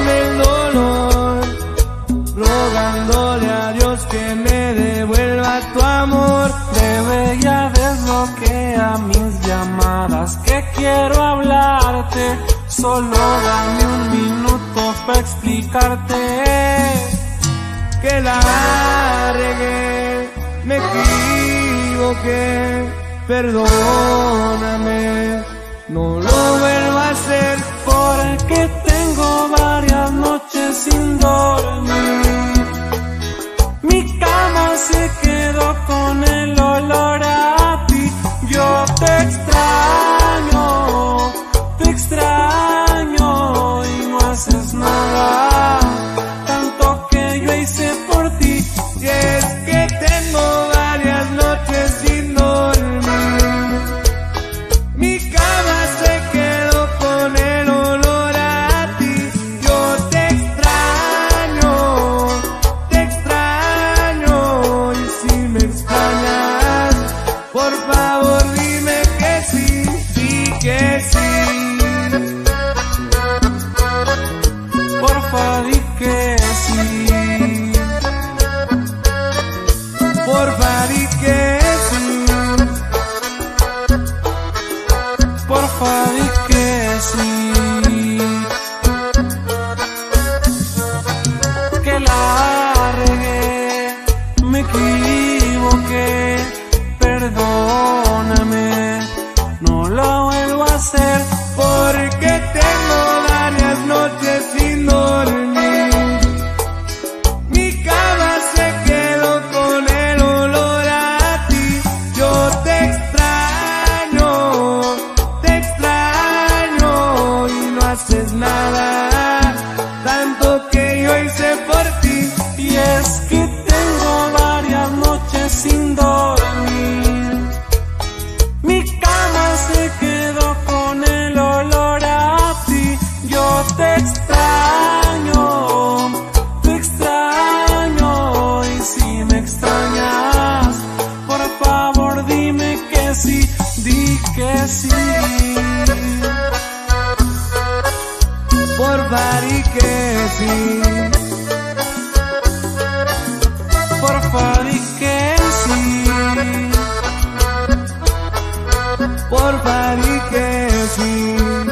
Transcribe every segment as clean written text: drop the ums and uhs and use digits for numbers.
quitándome el dolor, rogándole a Dios que me devuelva tu amor. Bebé, ya desbloquea mis llamadas, que quiero hablarte. Solo dame un minuto para explicarte que la regué, me equivoqué, perdóname, no lo vuelvo a hacer, porque tengo varias noches sin dormir. Mi cama se quedó con el olor a ti. Yo te extraño y no haces nada, tanto que yo hice por ti. Y es que tengo varias noches sin dormir. Mi cama se quedó con el olor a ti. Yo te extraño y si me extrañas, por favor dime que sí, di que sí. Porfa, di que sí. Porfa, di que sí. Porfa, di que sí. Que la regué, me equivoqué, perdóname, no lo vuelvo a hacer, porque tengo varias noches sin dormir. Mi cama se quedó con el olor a ti. Yo te extraño y no haces nada, tanto que yo hice por ti. Y es que tengo varias noches sin dormir. Mi cama se quedó con el olor a ti. Yo te extraño y si me extrañas, por favor dime que sí, di que sí. Porfa, di que sí. Porfa, di que sí. Porfa, di que sí.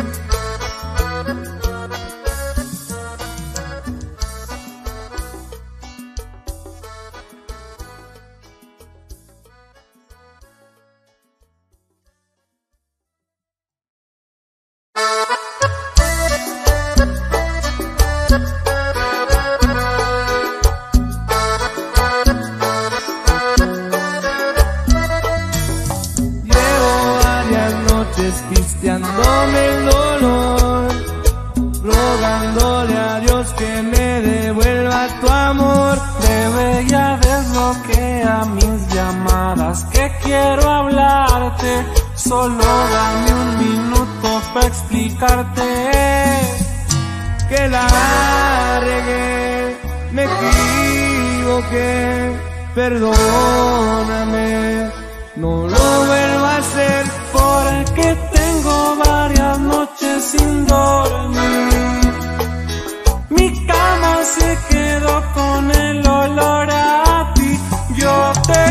Pisteándome el dolor, rogándole a Dios que me devuelva tu amor. Bebé, ya desbloquea mis llamadas, que quiero hablarte. Solo dame un minuto para explicarte que la regué, me equivoqué, perdóname, no lo vuelvo a hacer, porque tengo varias noches sin dormir. Mi cama se quedó con el olor a ti. Yo te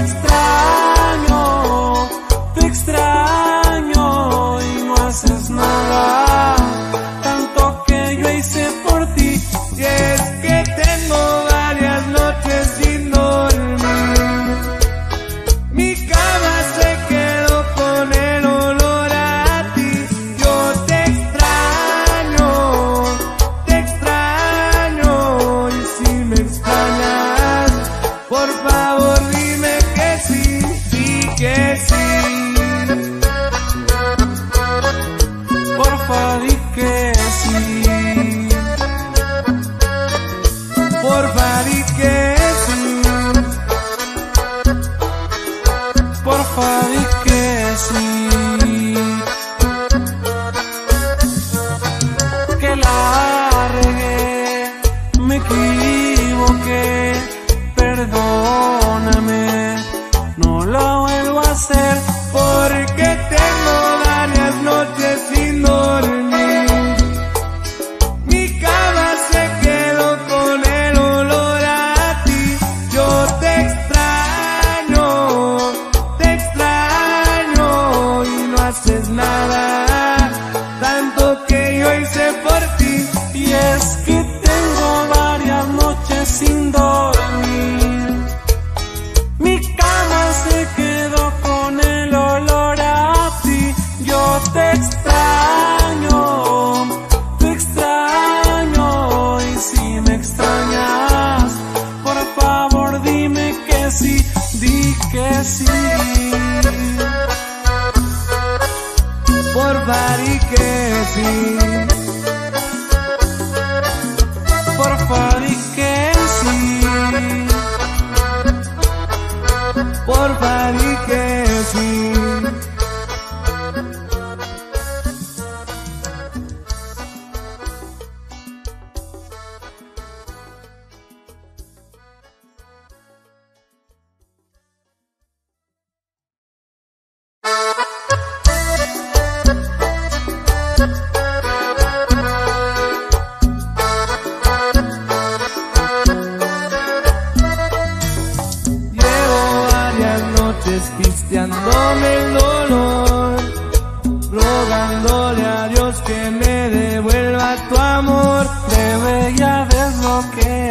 extraño y no haces nada, tanto que yo hice por ti. Y es que tengo varias noches sin dormir. Mi cama se quedó con el olor a ti. Yo te extraño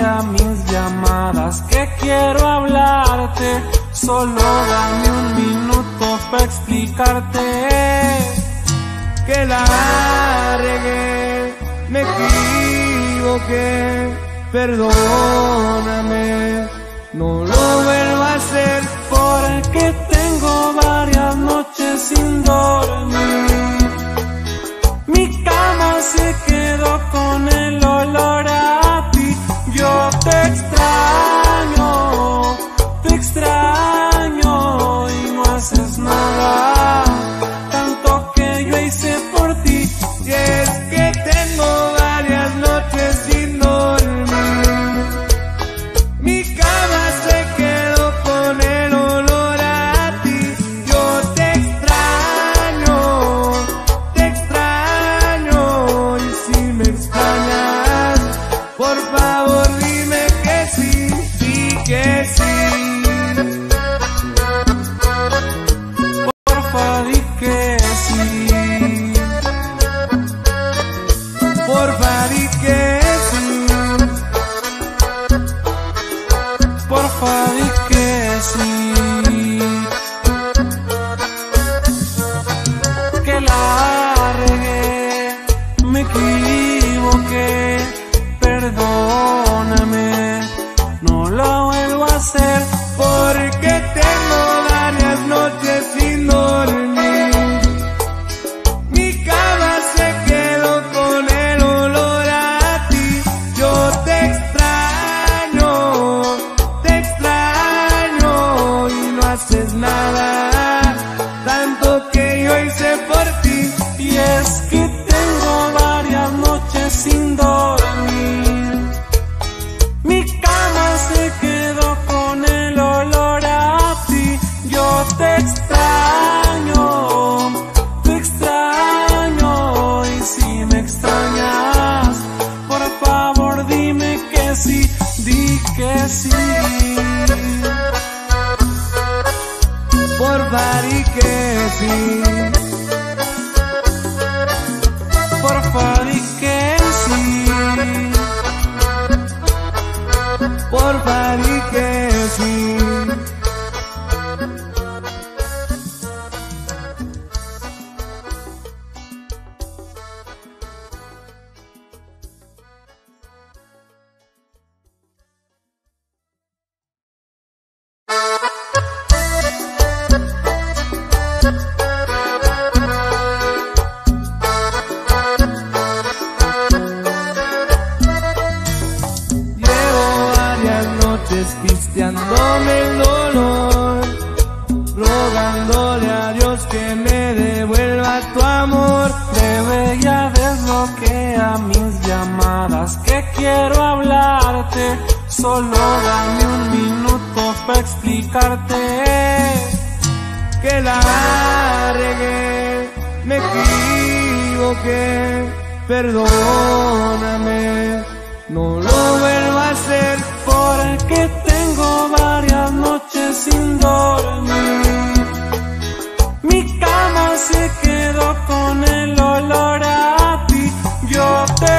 bloquea mis llamadas, que quiero hablarte. Solo dame un minuto para explicarte que la regué, me equivoqué, perdóname, no lo vuelvo a hacer. Porque tengo varias noches sin dormir, mi cama se quedó con el olor a ti. Yo te extraño y no haces nada, tanto que yo hice por ti. Y es que tengo varias noches sin dormir, mi cama se quedó con el olor a ti. Yo te extraño, y si me extrañas, por favor dime que sí, di que sí. Porfa, di que sí. Porfa, di que sí. Porfa, di que sí. Que la regué, me equivoqué, perdóname, no lo vuelvo a hacer. Porque tengo varias noches sin dormir, mi cama se quedó con el olor a ti. Yo te extraño y no haces nada, tanto que yo hice por ti. Y es que tengo varias noches sin dormir, mi cama se quedó con el olor a ti. Yo te extraño, y si me extrañas, por favor dime que sí, di que sí. Porfa, di que sí. Porfa, di que sí. Porfa, di que sí. Pisteándome el dolor, rogándole a Dios que me devuelva tu amor. Bebé, ya desbloquea mis llamadas, que quiero hablarte. Solo dame un minuto para explicarte que la regué, me equivoqué, perdóname, no lo vuelvo a hacer. Porque tengo varias noches sin dormir, mi cama se quedó con el olor a ti. Yo te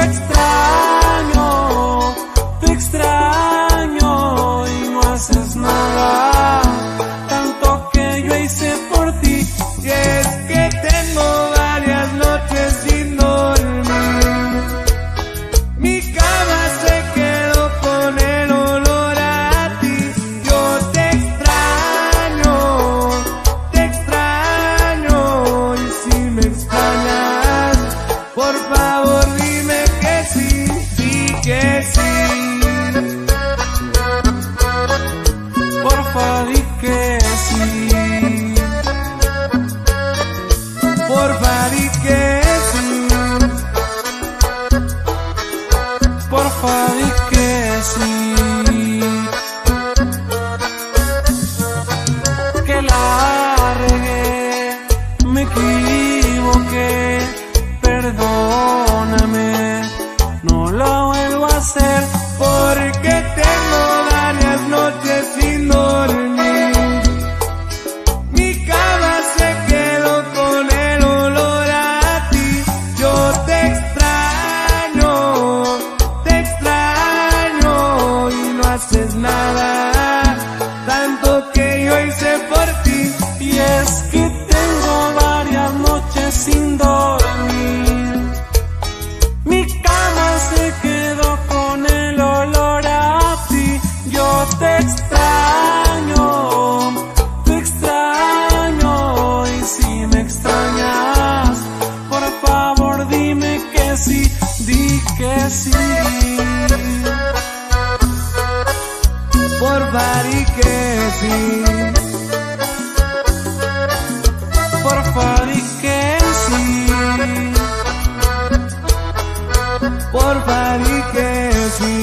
extraño y no haces nada, tanto que yo hice por ti. Y es que tengo varias noches sin dormir, mi cama se quedó con el olor a ti. Yo te extraño, y si me extrañas, por favor dime que sí, di que sí. Porfa, di que sí. Porfa, di que sí. Porfa, di que sí. Que la regué, me equivoqué, perdóname, no lo vuelvo a hacer. Porque tengo varias noches sin dormir, mi cama se quedó con el olor a ti. Yo te extraño sí. Porfa di que sí. Porfa di que sí.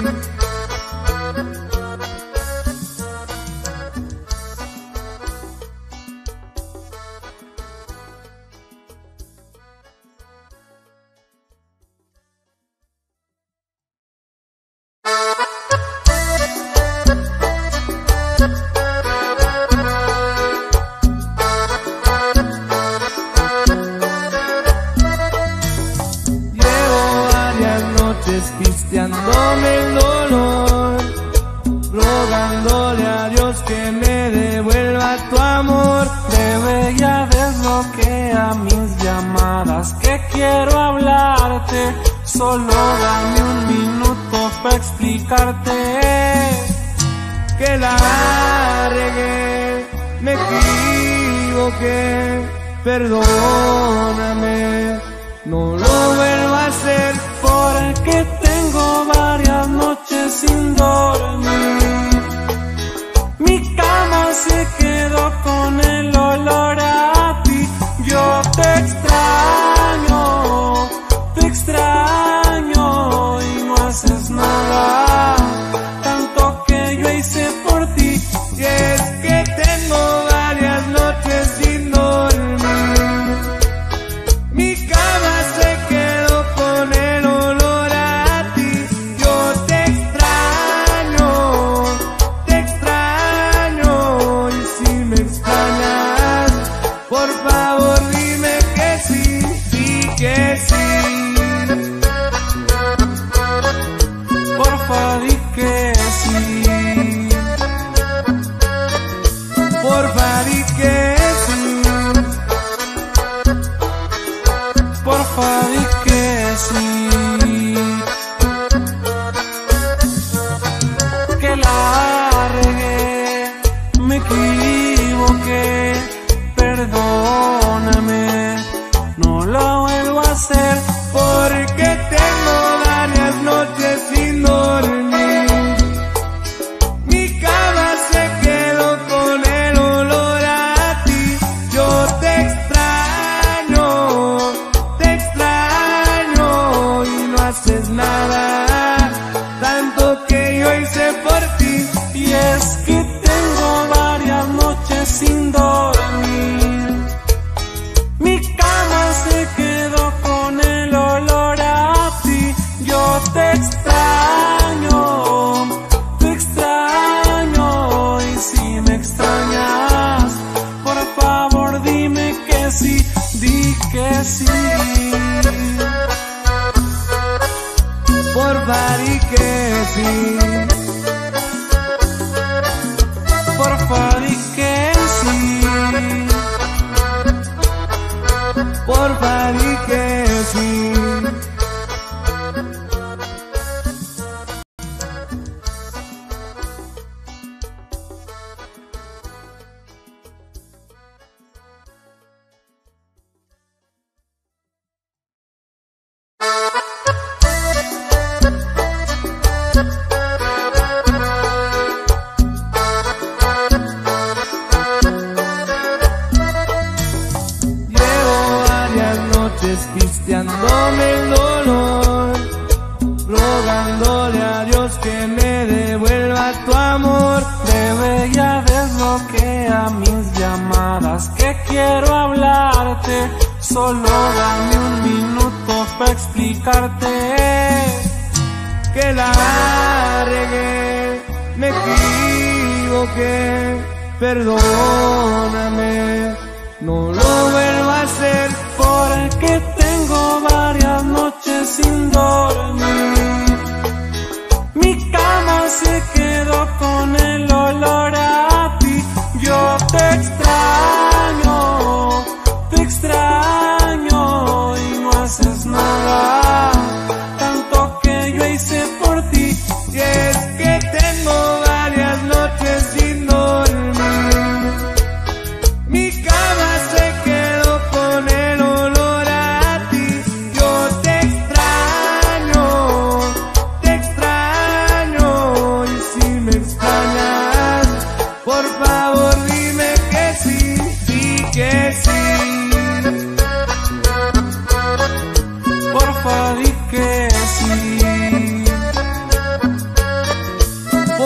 Pisteándome el dolor, rogándole a Dios que me devuelva tu amor. Bebé, ya desbloquea mis llamadas, que quiero hablarte. Solo dame un minuto para explicarte que la regué, me equivoqué, perdóname, no lo vuelvo a hacer. Porque tengo varias noches sin dormir. Mi cama se quedó con el olor a ti. Yo te extraño y no haces nada. Tanto que yo hice por ti. Y es que tengo varias noches sin dormir. Mi cama se quedó con el olor a ti. Yo te extraño y si me extrañas, por favor dime que sí, sí que sí. Porfa di que sí. Porfa di que sí. Porfa di que sí. Que la regué, me equivoqué, perdóname, no lo vuelvo a hacer. Porque tengo varias noches sin dormir. Mi cama se quedó con el olor a ti. Yo te extraño y no haces nada. Tanto que yo hice por ti. Y es que tengo varias noches sin dormir. Mi cama se quedó con el olor a ti. Yo te extraño y si me extrañas, por favor dime que sí, di que sí. Porfa di que sí. Porfa di que sí. Porfa di que sí. Pisteándome el dolor, rogándole a Dios que me devuelva tu amor. Bebé, ya desbloquea mis llamadas, que quiero hablarte. Solo dame un minuto para explicarte que la regué, me equivoqué, perdóname, no lo vuelvo a hacer. Porque tengo varias noches sin dormir. Mi cama se quedó con el olor a ti. Yo te extraño y no haces nada. Tanto que yo hice por ti. Y es que tengo varias noches sin dormir. Mi cama se quedó con el olor a ti. Yo te extraño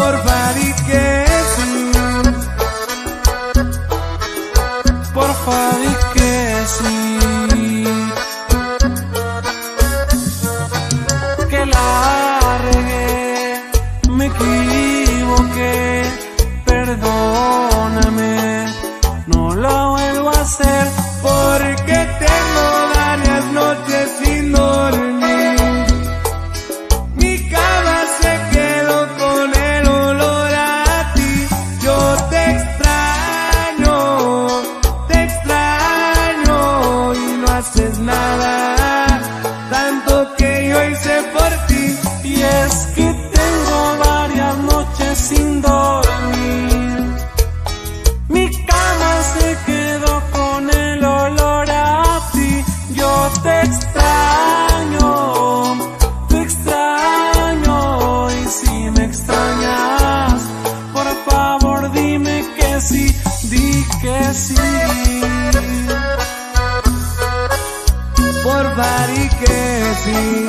porfa di que sí, porfa di que sí, que la regué, me equivoqué, perdóname, no lo vuelvo a hacer, porque tengo varias noches sin dormir. Mi cama se quedó con el olor a ti. Yo te extraño y no haces nada, tanto que yo hice por ti. y es que tengo varias noches sin dormir. Mi cama se quedó con el olor a ti. Yo te extraño, y si me extrañas, por favor dime que sí, di que sí. Porfa di que sí,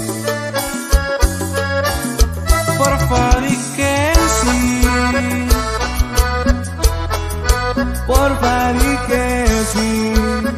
Porfa di que sí, porfa di que sí.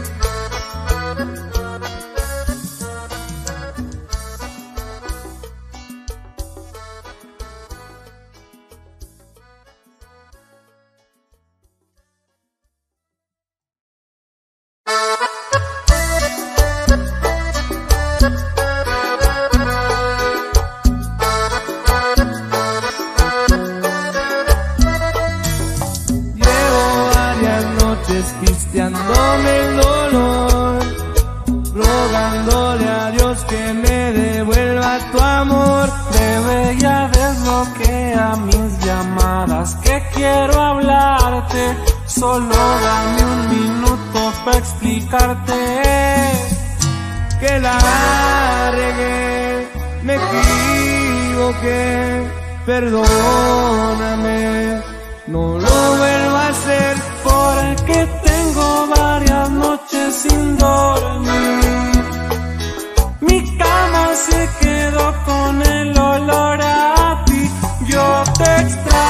Pisteándome el dolor, rogándole a Dios que me devuelva tu amor. Bebé, ya desbloquea mis llamadas, que quiero hablarte. Solo dame un minuto para explicarte Que la regué, me equivoqué, perdóname, no lo vuelvo a hacer. porque tengo varias noches sin dormir. Mi cama se quedó con el olor a ti. Yo te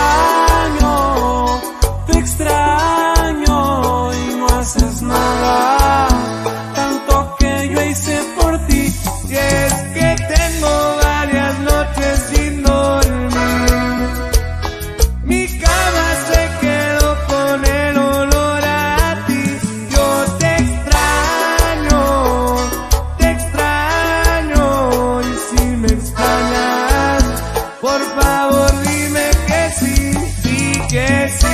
extraño y no haces nada, tanto que yo hice por ti. Y es que tengo varias noches sin dormir. Mi cama se quedó con el olor a ti. Yo te extraño y si me extrañas, por favor dime que sí, di que sí.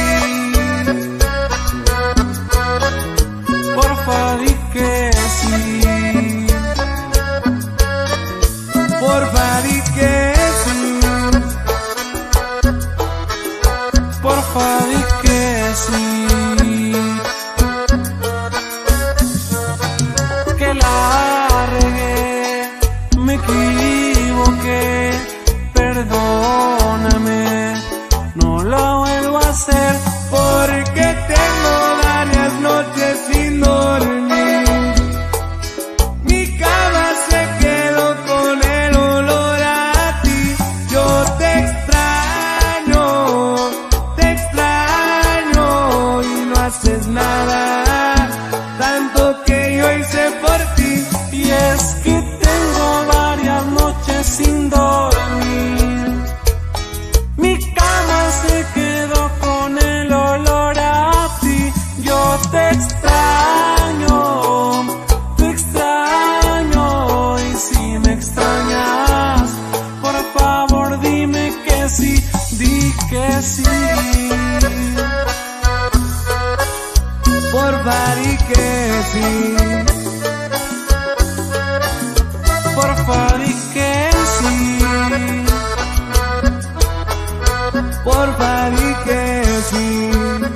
Porfa di que sí, Porfa di que sí, porfa di que sí, que la regué, me equivoqué, perdóname, no lo vuelvo a hacer, porque tengo varias noches sin dormir. Mi cama se quedó con el olor a ti. Yo te extraño y no haces nada, tanto que yo hice por ti. y es que tengo varias noches sin dormir. Mi cama se quedó con el olor a ti. Yo te extraño y si me extrañas, por favor dime que sí, di que sí. Porfa di que sí, Porfa di que sí, porfa di que sí.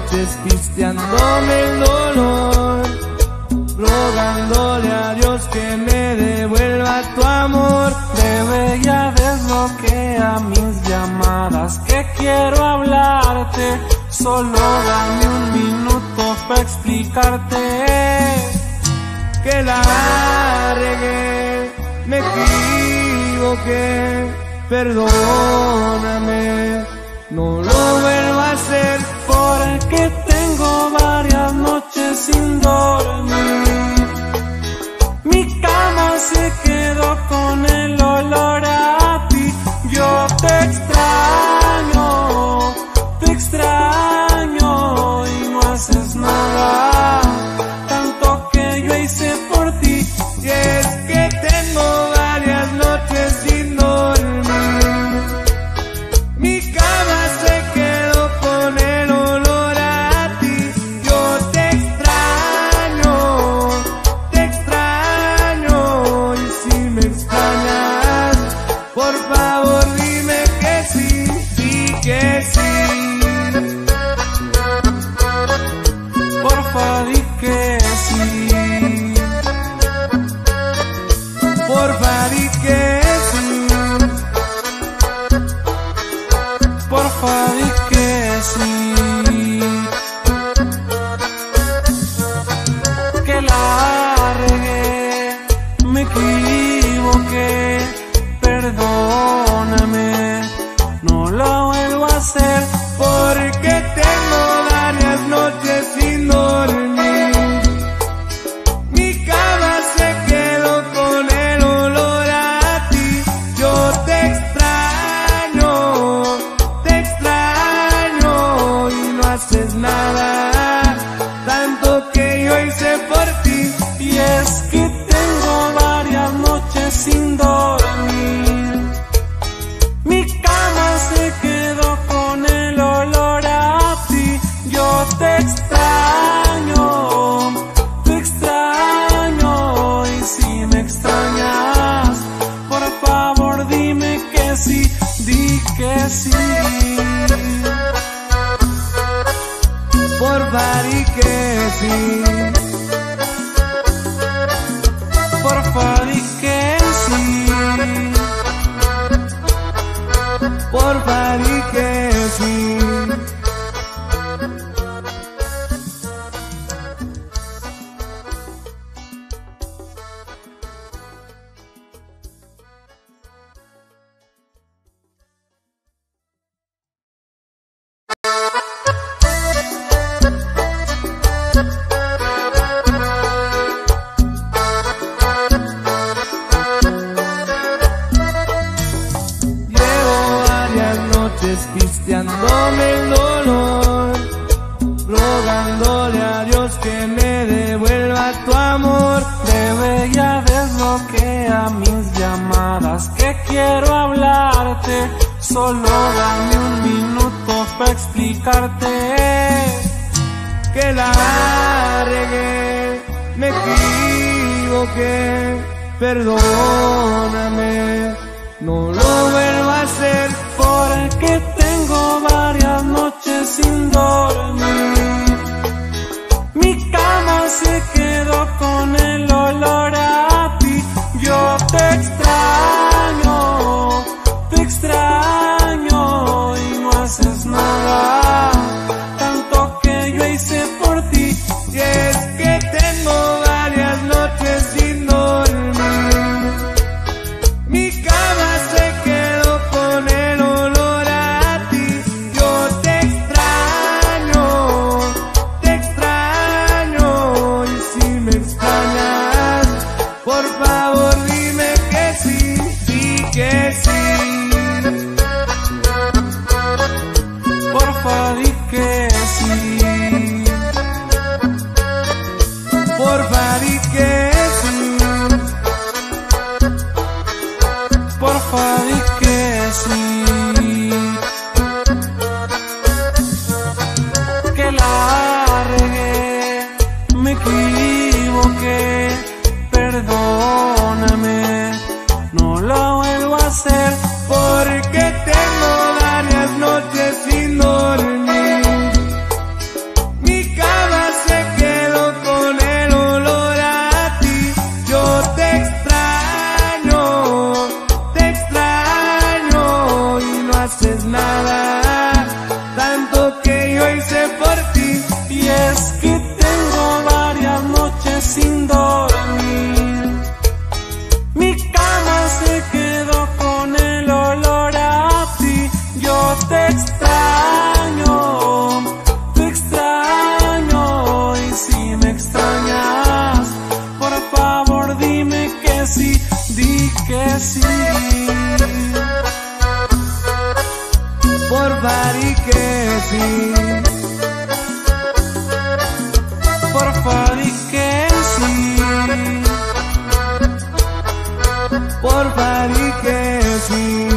noches pisteándome el dolor, rogándole a Dios que me devuelva tu amor. Bebé, ya desbloquea mis llamadas, que quiero hablarte. Solo dame un minuto para explicarte que la regué, me equivoqué, perdóname, no lo vuelvo a hacer. Porque tengo varias noches sin dormir, mi cama se quedó con el olor a ti. Yo te extraño y no haces nada, tanto que yo hice por ti. Y es que tengo varias noches sin dormir, mi cama se quedó con el olor a ti. Yo te extraño, y si me extrañas, por favor dime que sí, di que sí. Porfa, di que sí. Porfa, di que sí. Porfa, di que sí. Que la regué, me equivoqué, perdóname, no lo vuelvo a hacer. Porque tengo varias noches sin dormir, mi cama se quedó con el olor a ti. Yo te extraño y no haces nada, tanto que yo hice por ti. Y es que tengo varias noches sin dormir, mi cama se quedó con el olor a ti. Yo te extraño y si me extrañas, por favor dime que sí, di que sí. Porfa, di que sí. Porfa, di que sí. Porfa, di que sí. Pisteándome el dolor, rogándole a Dios que me devuelva tu amor. Bebé, ya desbloquea mis llamadas, que quiero hablarte. Solo dame un minuto para explicarte que la regué, me equivoqué, perdóname, no lo vuelvo a hacer. Porque tengo varias noches sin dormir, mi cama se quedó con el olor a ti. Yo te extraño y no haces nada, tanto que yo hice por ti. Y es que tengo varias noches sin dormir, mi cama se quedó con el olor a Porfa di que sí. Porfa di que sí. Porfa di que sí.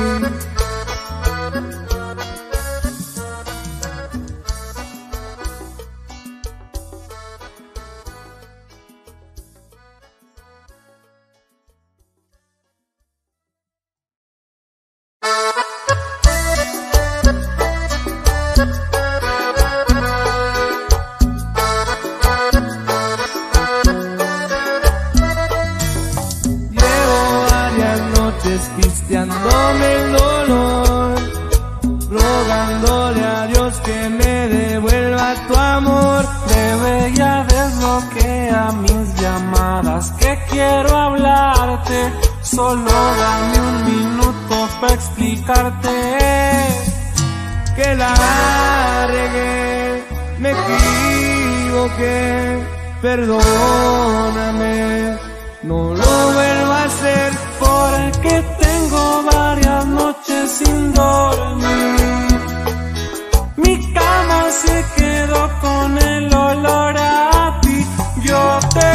Pisteándome el dolor, rogándole a Dios que me devuelva tu amor. Bebé, ya desbloquea mis llamadas, que quiero hablarte. Solo dame un minuto para explicarte que la regué, me equivoqué, perdóname, no lo vuelvo a hacer. Porque tengo varias noches sin dormir. Mi cama se quedó con el olor a ti. Yo te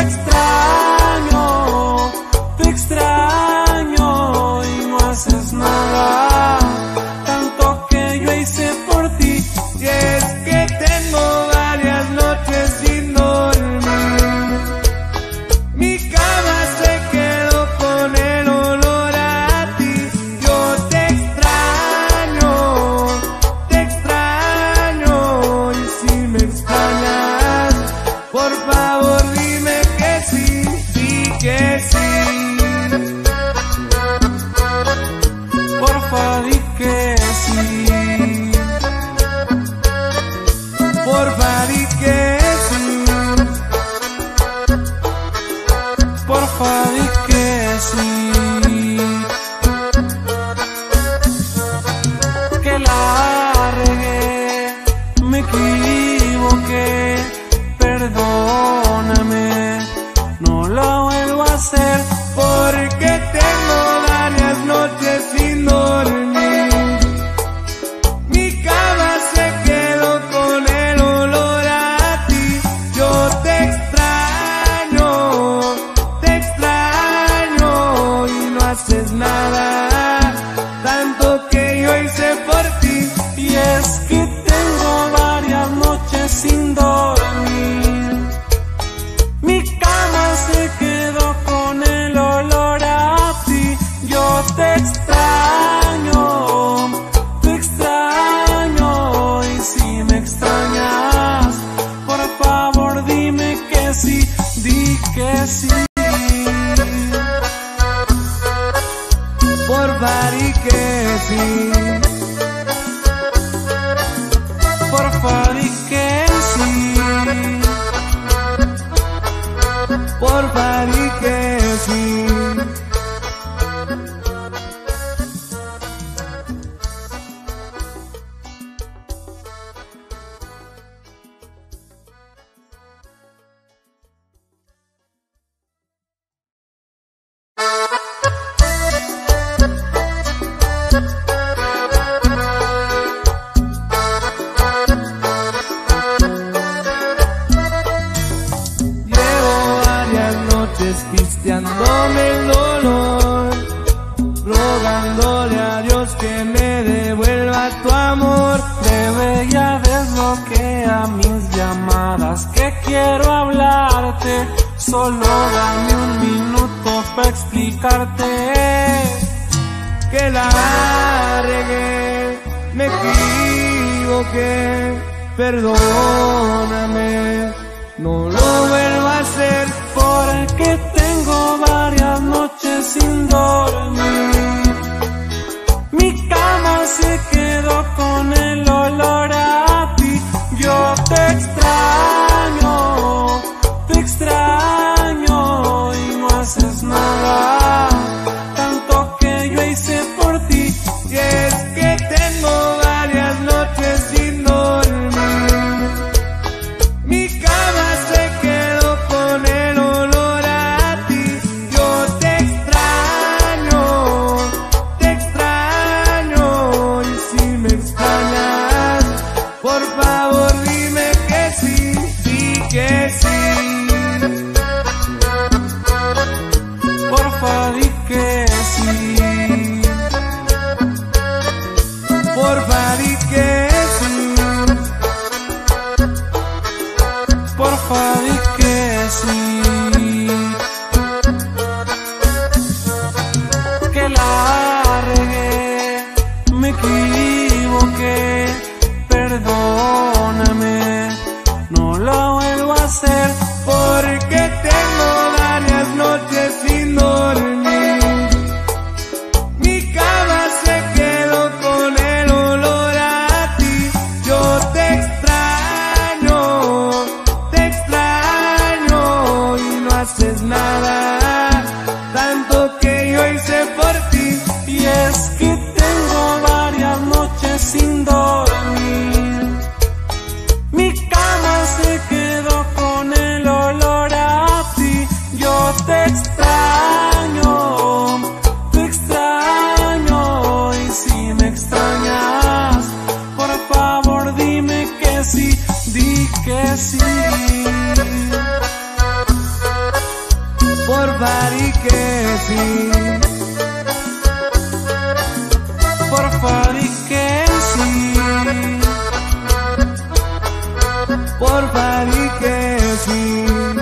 extraño y no haces nada. Tanto que yo hice por ti. Y es que tengo varias noches sin dormir. Mi cama se quedó con el olor a ti. Yo te extraño y si me extrañas, por favor dime que sí, di que sí. Porfa di que sí. Porfa di que sí. Porfa di que sí. Que la regué, me equivoqué, perdóname, no lo vuelvo a hacer. Porque tengo varias noches sin dormir. Mi cama se quedó con el olor a ti. Yo te extraño y no haces nada. Tanto que yo hice por ti. Y es que tengo varias noches sin dormir. Mi cama se quedó con el olor a ti. Yo te extraño y si me extrañas, por favor dime que sí, di que sí. Porfa di que sí. Porfa di que sí. Porfa di que sí. Pisteándome el dolor, rogándole a Dios que me devuelva tu amor. Bebé, ya desbloquea mis llamadas, que quiero hablarte. Solo dame un minuto para explicarte que la regué, me equivoqué, perdóname, no lo vuelvo a hacer. Porque tengo varias noches sin dormir. Mi cama se quedó con el olor a ti. Yo te extraño y no haces nada. Tanto que yo hice por ti. Y es que tengo varias noches sin dormir. Mi cama se quedó con el olor a ti. Yo te extraño y si me extrañas, sí, di que sí. Porfa, di que sí. Porfa, di que sí. Porfa, di que sí.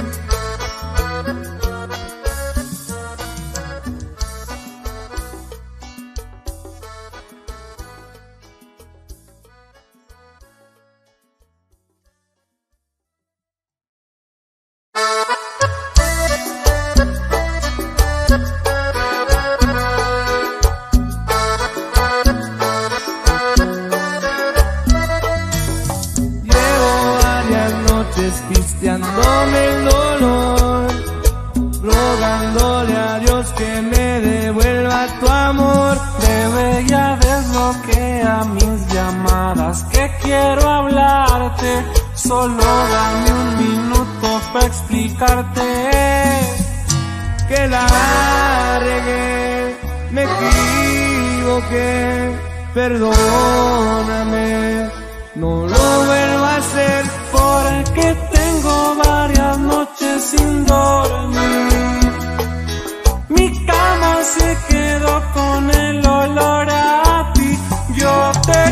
Pisteándome el dolor, rogándole a Dios que me devuelva tu amor. Bebé, ya desbloquea mis llamadas, que quiero hablarte. Solo dame un minuto para explicarte que la regué, me equivoqué, perdóname, no lo vuelvo a hacer. Porque tengo varias noches sin dormir. Mi cama se quedó con el olor a ti. Yo te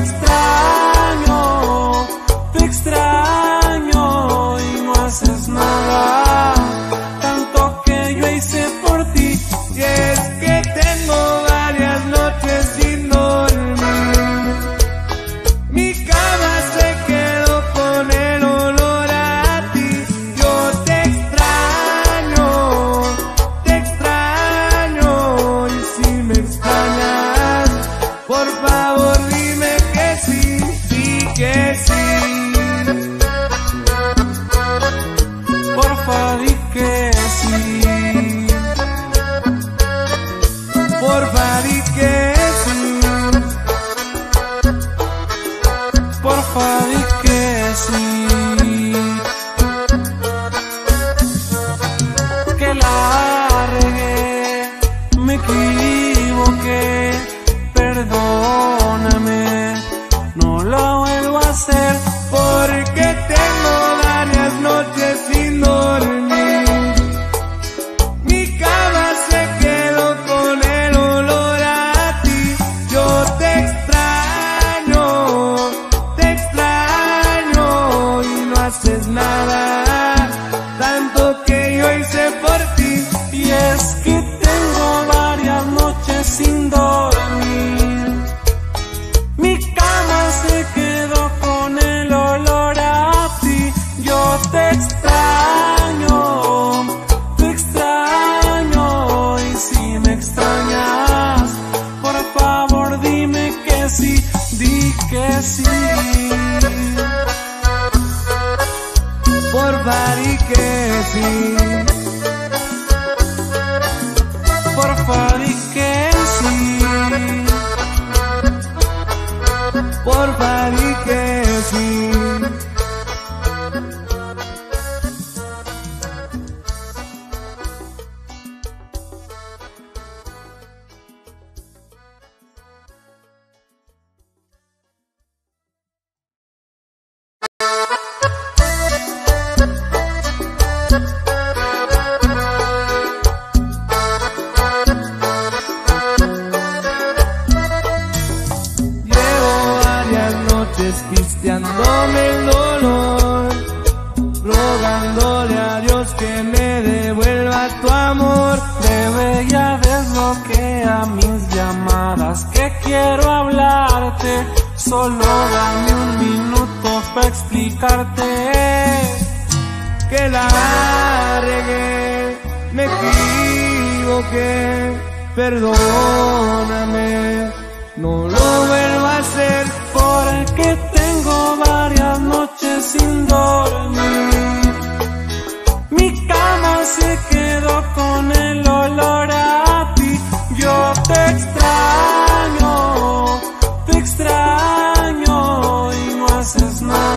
extraño y no haces nada. Tanto que yo hice por ti. Y es que tengo varias noches sin dormir. Mi cama se quedó con el olor a ti. Yo te extraño, y si me extrañas, por favor dime que sí, di que sí. Porfa, di que sí. Porfa, di que sí. Porfa, di que sí. Que la regué, me equivoqué, perdóname, no lo vuelvo a hacer. Porque tengo varias noches sin dormir. Mi cama se quedó con el olor a ti. Yo te extraño y no haces nada. Tanto que yo hice por ti. Y es que tengo varias noches sin dormir. Mi cama se quedó con el olor a ti. Yo te extraño y si me extrañas, por favor dime que sí, di que sí. Porfa, di que sí. Porfa, di que sí. Porfa, di que sí. Pisteándome el dolor, rogándole a Dios que me devuelva tu amor. Bebé, ya desbloquea mis llamadas, que quiero hablarte. Solo dame un minuto para explicarte que la regué, me equivoqué, perdóname, no lo vuelvo a hacer. Porque tengo varias noches sin dormir. Mi cama se quedó con el olor a ti. Yo te extraño y no haces nada.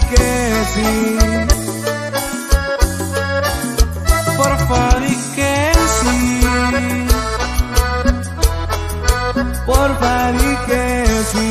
que sí. Porfa di que sí. Porfa di que sí.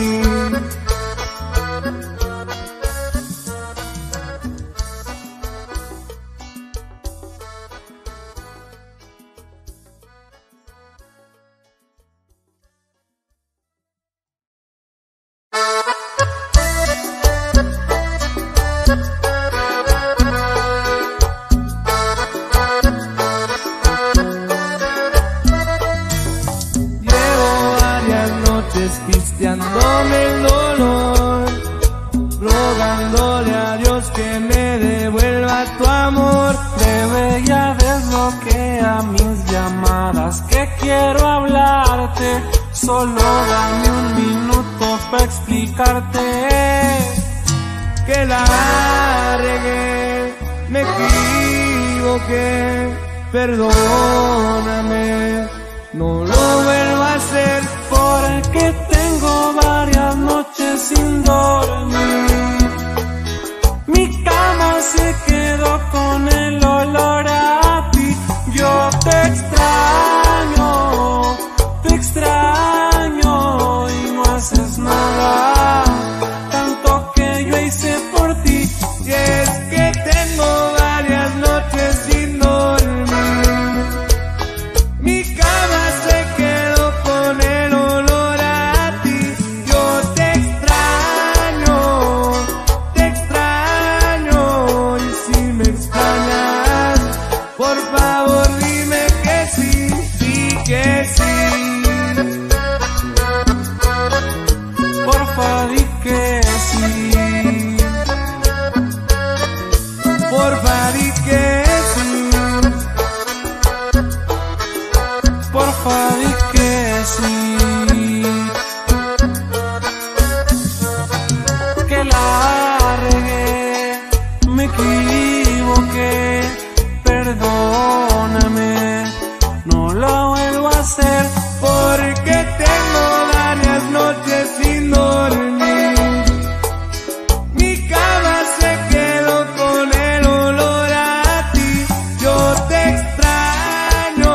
Pisteándome el dolor, rogándole a Dios que me devuelva tu amor. Bebé, ya desbloquea mis llamadas, que quiero hablarte. Solo dame un minuto para explicarte que la regué, me equivoqué, perdóname, no lo vuelvo a hacer. Porque tengo varias noches sin dormir. Mi cama se quedó con el olor a ti. Yo te extraño y no haces nada. Tanto que yo hice por ti. Y es que tengo varias noches sin dormir. Mi cama se quedó con el olor a ti. Yo te extraño y si me extrañas, por favor dime que sí, di que sí. Porfa di que sí. Porfa di que sí. Porfa di que sí. Que la regué, me equivoqué, perdóname, no lo vuelvo a hacer. Porque tengo varias noches sin dormir. Mi cama se quedó con el olor a ti. Yo te extraño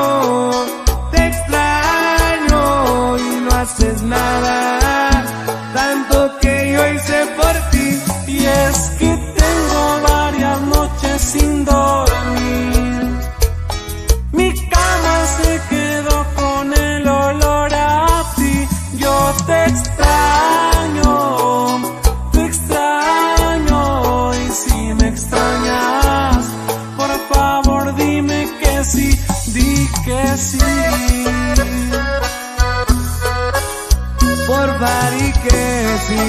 y no haces nada. Tanto que yo hice por ti. Y es que tengo varias noches sin dormir. Mi cama se quedó con el olor a ti. Yo te extraño y si me extrañas, por favor dime que sí, di que sí. Porfa di que sí.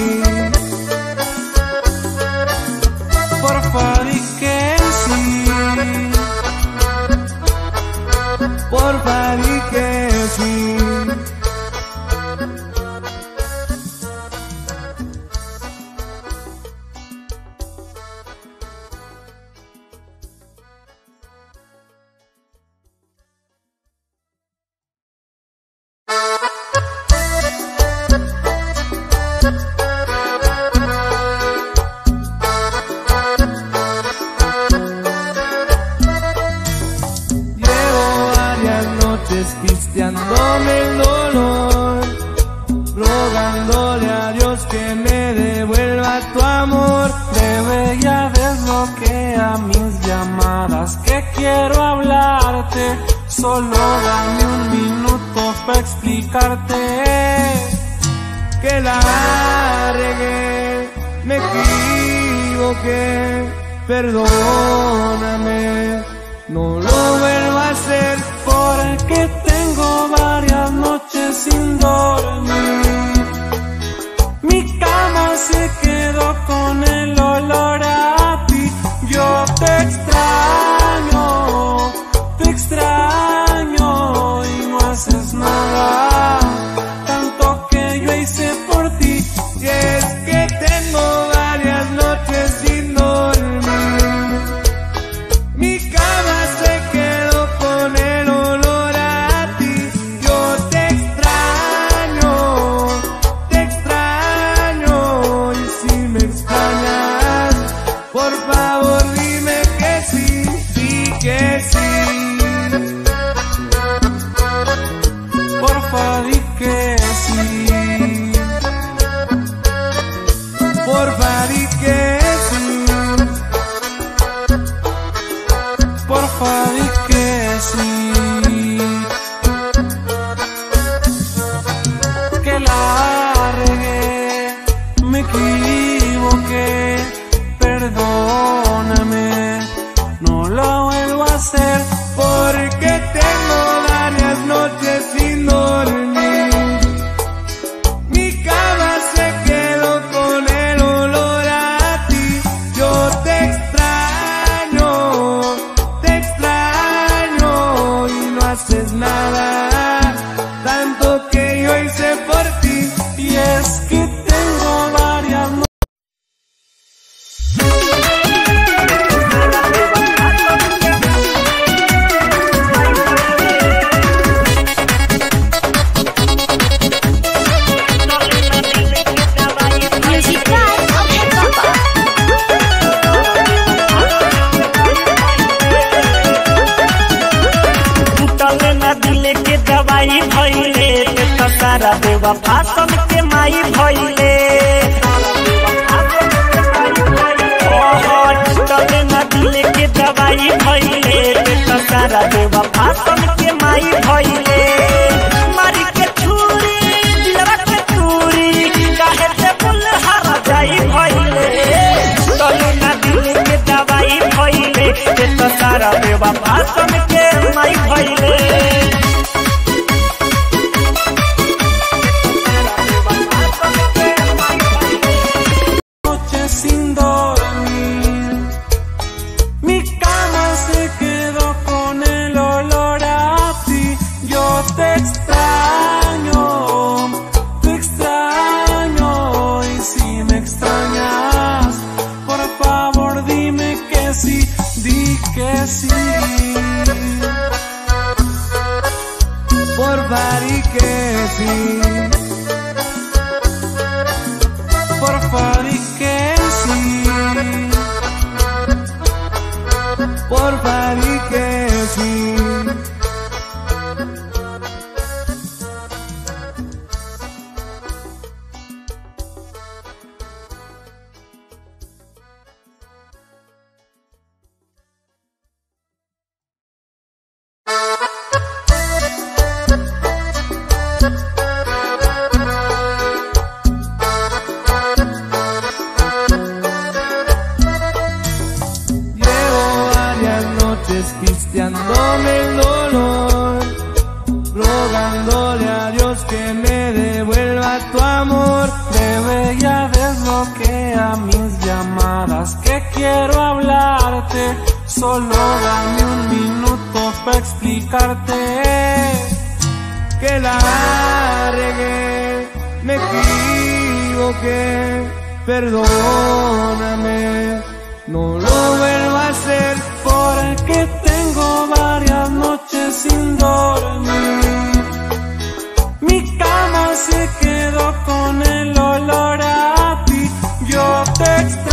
Porfa di que sí. Porfa di que sí. Pisteándome el dolor, rogándole a Dios que me devuelva tu amor. Bebé, ya desbloquea mis llamadas, que quiero hablarte. Solo dame un minuto para explicarte que la regué, me equivoqué, perdóname, no lo vuelvo a hacer. Porque tengo varias noches sin dormir. Mi cama se quedó con el olor a ti. Yo te extraño y no haces nada. Tanto que yo hice por ti. Y es que tengo varias noches sin dormir. Mi cama se quedó con el olor a ti. Yo te extraño y si me extrañas, Por favor dime que sí, di que sí. Porfa di que sí. Porfa di que sí. Porfa di que sí. Que la regué, me equivoqué, perdóname, no lo vuelvo a hacer. Porque tengo varias noches sin dormir. Mi cama se quedó con el olor a ti. Yo te extraño y no haces nada. Tanto que yo hice por ti. Y es que tengo varias सारा बेवफा सन के माई भइले टले ना दिले के दवाई भइले सारा बेवफा सन के माई भइले मारी के छुरी दिलवा के चूरी काहे से बुल हर जाई भइले टले ना दिले के दवाई भइले सारा बेवफा सन के माई भइले sin dormir. Mi cama se quedó con el olor a ti. Yo te extraño y si me extrañas, por favor dime que sí, di que sí. Porfa di que sí. Porfa di que sí. Porfa di que sí. Pisteándome el dolor, rogándole a Dios que me devuelva tu amor. Bebé, ya desbloquea mis llamadas, que quiero hablarte. Solo dame un minuto para explicarte que la regué, me equivoqué, perdóname, no lo vuelvo a hacer. Porque tengo varias noches sin dormir. Mi cama se quedó con el olor a ti. Yo te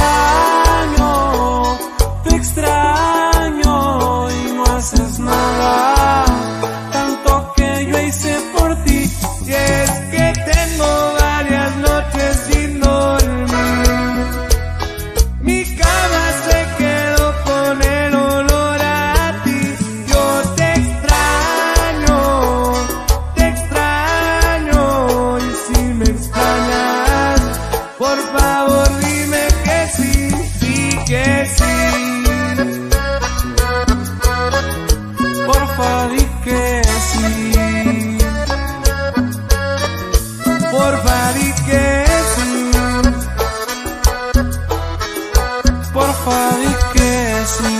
extraño y no haces nada. Tanto que yo hice por ti. Y es que tengo varias noches sin dormir. Mi cama se quedó con el olor a ti. Yo te extraño y si me extrañas, por favor dime que sí, di que sí. Porfa di que sí. Porfa di que sí. Porfa di que sí.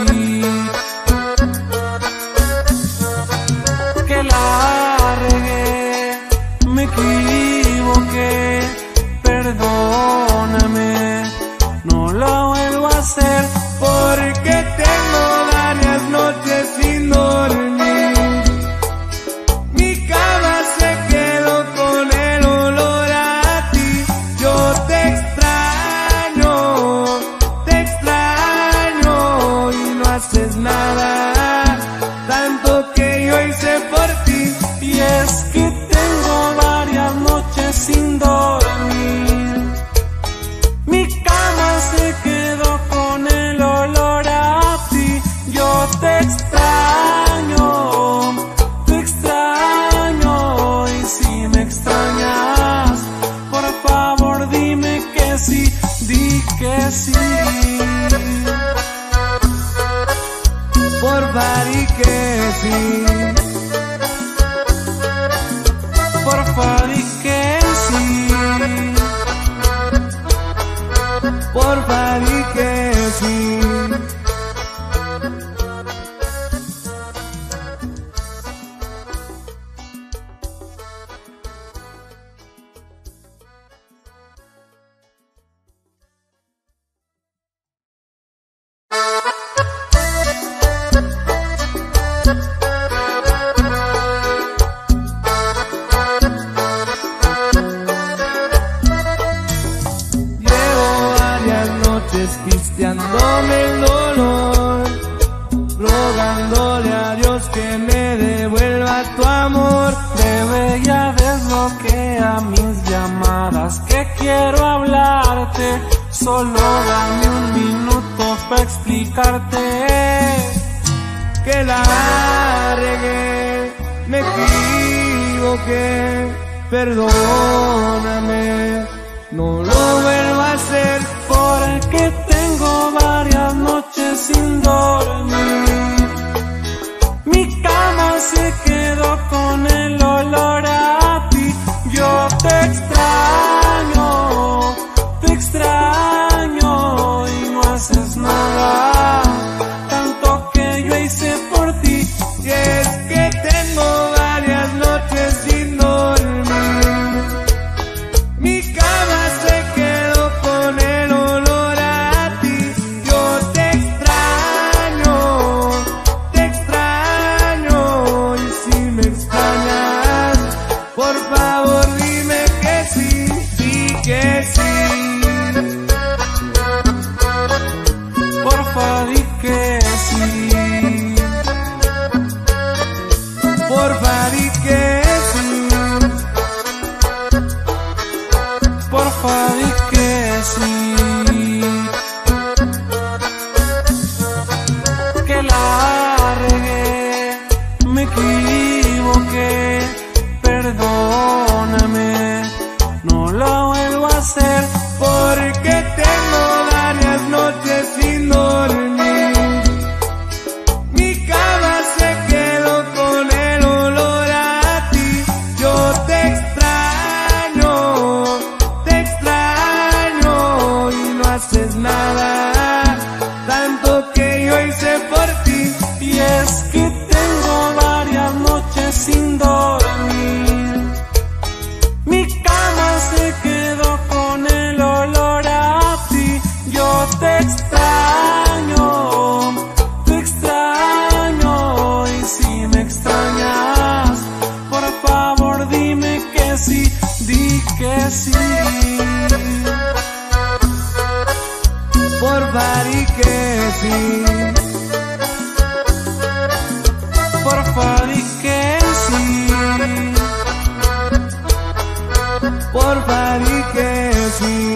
Que la regué, me equivoqué, perdóname, no lo vuelvo a hacer. Porque tengo varias noches sin dormir. Mi cama se quedó con el olor a ti. Yo te extraño haces nada, tanto que yo hice por ti. Y es que tengo varias noches sin dormir, mi cama se quedó con el olor a ti. Yo te extraño, y si me extrañas, por favor dime que sí, di que sí. Porfa, di que sí. Porfa, di que sí. Porfa, di que sí. Pisteándome el dolor, rogándole a Dios que me devuelva tu amor. Bebé, ya desbloquea mis llamadas, que quiero hablarte. Solo dame un minuto para explicarte que la regué, me equivoqué, perdóname, no lo vuelvo a hacer. Porque tengo varias noches sin dormir, mi cama se quedó con el olor a ti. Yo te extraño y no haces nada, tanto que yo hice por ti. Y es que tengo varias noches sin dormir, mi cama se quedó con el olor a ti. Yo te extraño, y si me extrañas, por favor dime que sí, di que sí. Porfa, di que sí. Porfa, di que sí. Porfa, di que sí. Que la regué, me equivoqué, perdóname, no lo vuelvo a hacer. Porque tengo varias noches sin dormir, mi cama se quedó con el olor a ti. Yo te extraño y no haces nada, tanto que yo hice por ti. Y es que tengo varias noches sin dormir, mi cama se quedó con el olor a ti. Yo te extraño, y si me extrañas, por favor dime que sí, di que sí. Porfa, di que sí. Porfa, di que sí. Porfa, di que sí.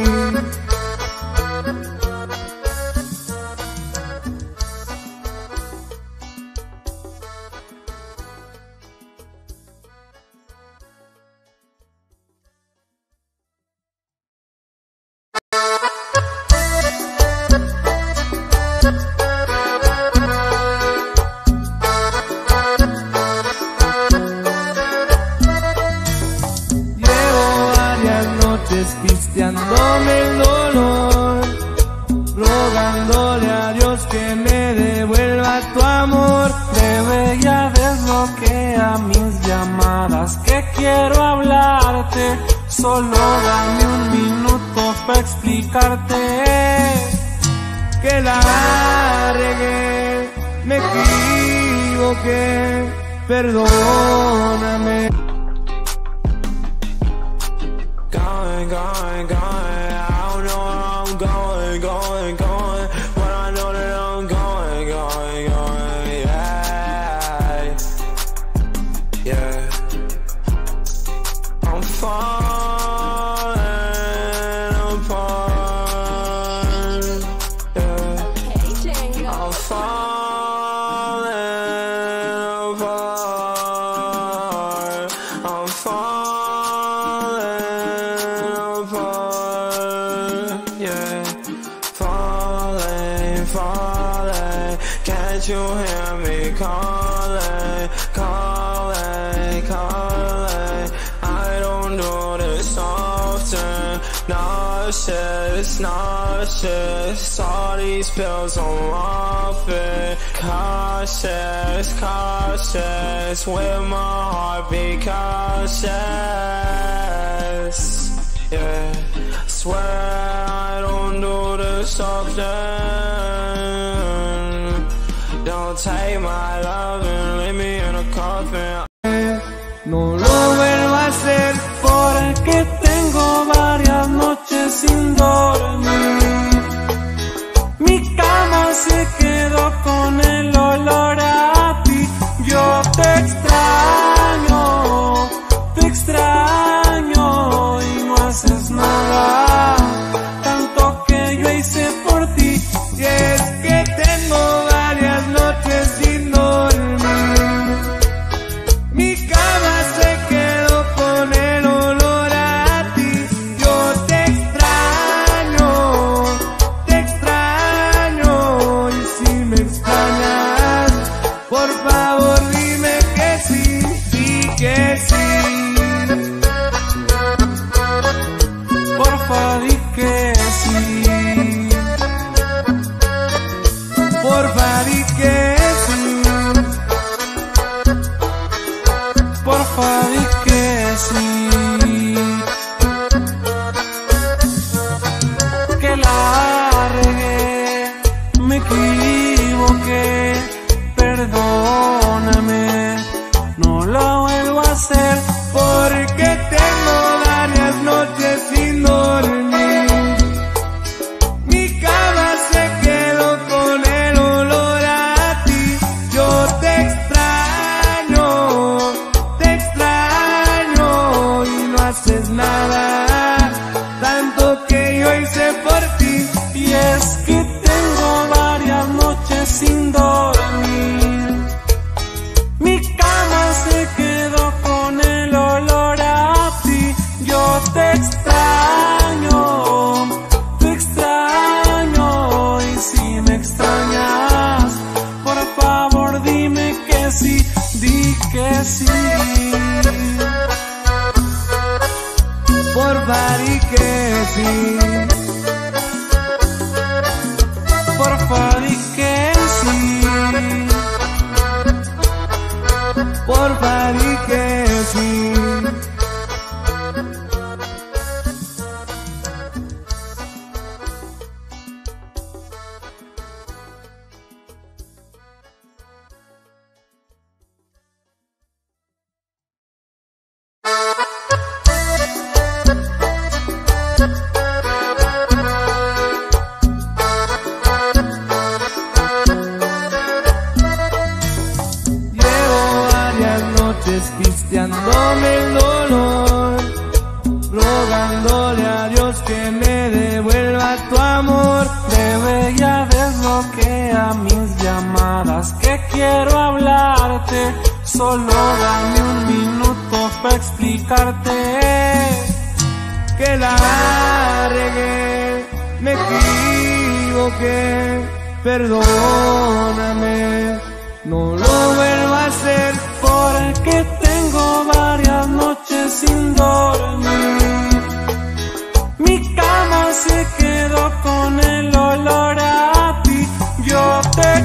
Pisteándome el dolor, rogándole a Dios que me devuelva tu amor. Bebé, ya desbloquea mis llamadas, que quiero hablarte. Solo dame un minuto para explicarte que la regué, me equivoqué, perdóname. Going, I don't know where I'm going, but I know that I'm going. falling. Can't you hear me calling, calling, calling? I don't do this often. Nauseous, nauseous. All these pills I'm off it. Cautious, cautious. With my heart be cautious. Yeah, swear I don't do this often. Don't take my love and leave me in a coffin. No lo vuelvo a hacer porque tengo varias noches sin dormir. Mi cama se quedó con el olor a ti. Yo te extraño y no haces nada. Tanto que yo hice por ti. Y es que tengo varias noches sin dormir. Mi cama se quedó con el olor a ti. Yo te extraño y si me extrañas, por favor dime que sí, di que sí. Porfa, di que sí. Porfa, di que sí. Porfa, di que sí. Que la regué, me equivoqué, perdóname, no lo vuelvo a hacer. Porque tengo varias noches sin dormir. Mi cama se quedó con el olor a ti. Yo te extraño y no haces nada. Tanto que yo hice por ti. Y es que tengo varias noches sin dormir. Mi cama se quedó con el olor a ti. Yo te extraño y si me extrañas, por favor dime que sí, di que sí. Porfa, di que sí. Porfa, di que sí. Porfa, di que sí. Pisteándome el dolor, rogándole a Dios que me devuelva tu amor. Bebé, ya desbloquea mis llamadas, que quiero hablarte. Solo dame un minuto para explicarte que la regué, me equivoqué, perdóname, no lo vuelvo a hacer. Porque tengo varias noches sin dormir. Mi cama se quedó con el olor a ti. Yo te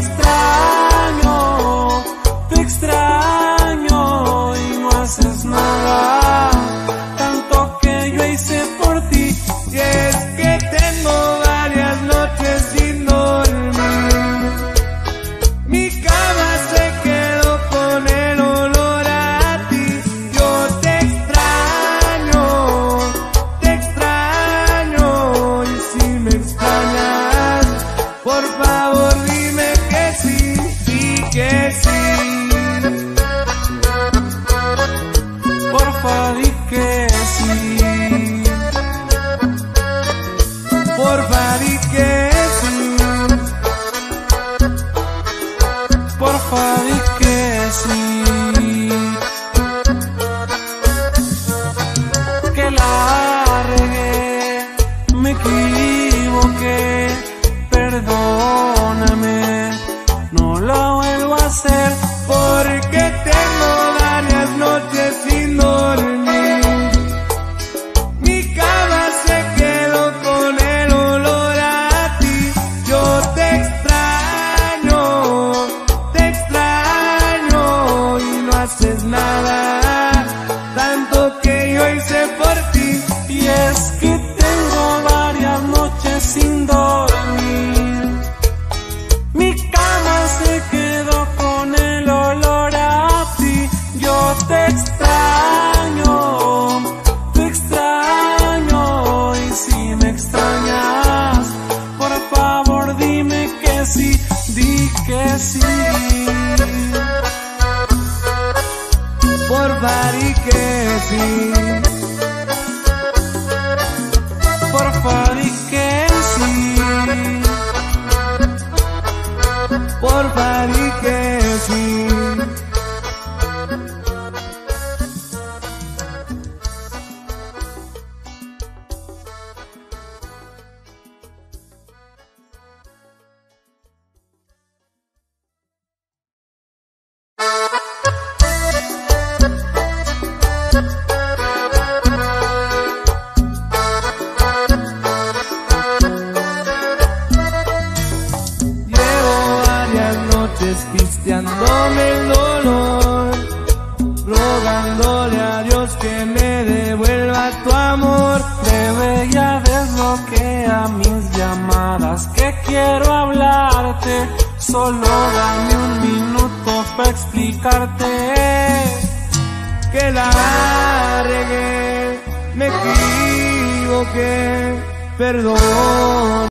extraño y no haces nada. Tanto que yo hice por ti. Y es que tengo varias noches sin dormir. Mi cama se quedó con el olor a ti. Yo te extraño y si me extrañas, por favor dime que sí, di que sí. Porfa, di que sí. Porfa, di que sí. Porfa, di que sí. Que la regué, me equivoqué, perdón. hacer, porque tengo varias noches sin dormir. Mi cama se quedó con el olor a ti. Yo te extraño y no haces nada, tanto que yo hice por ti. y es que tengo varias noches sin dormir. Mi cama se quedó con el olor a ti. Yo te extraño, y si me extrañas, por favor dime que sí, di que sí. Porfa, di que sí. Porfa, di que sí. Porfa, di que sí. Pisteándome el dolor, rogándole a Dios que me devuelva tu amor. Bebé, ya desbloquea mis llamadas, que quiero hablarte. Solo dame un minuto para explicarte que la regué, me equivoqué, perdóname.